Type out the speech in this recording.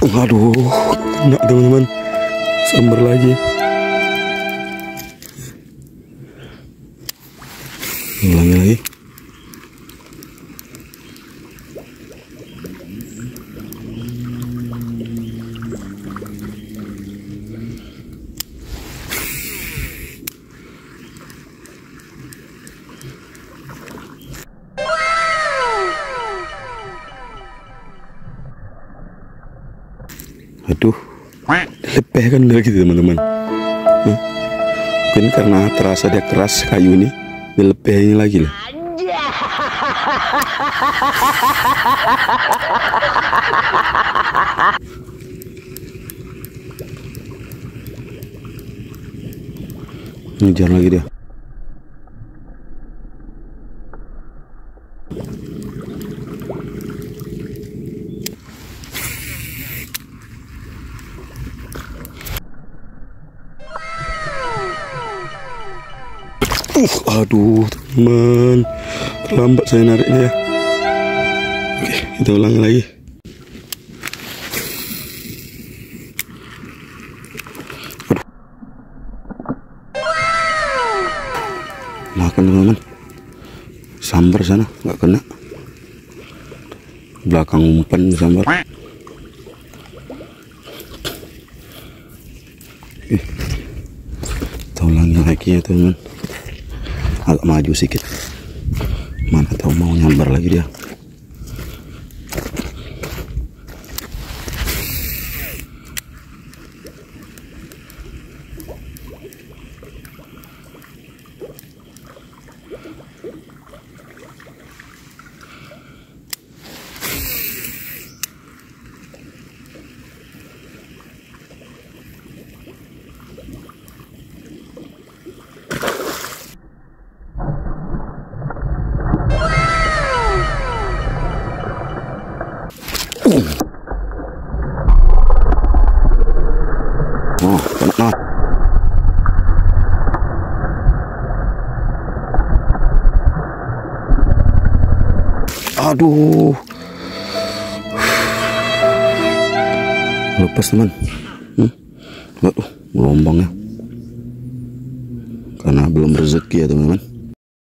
Aduh, kena teman-teman. Sambar lagi. Ulangi lagi. Aduh, dilepehkan lagi teman-teman. Mungkin karena terasa dia keras kayu ini, dilepehnya lagi lah. Ngejar lagi dia. Aduh teman, terlambat saya nariknya ya. Oke, kita ulangi lagi. Aduh, makan teman-teman. Sambar sana nggak kena. Belakang umpan sambar. Kita ulangi lagi ya teman. Agak maju sedikit, mana tahu mau nyambar lagi dia. Oh, kena. Aduh, lepas teman. Aduh, gelombangnya karena belum rezeki ya teman-teman.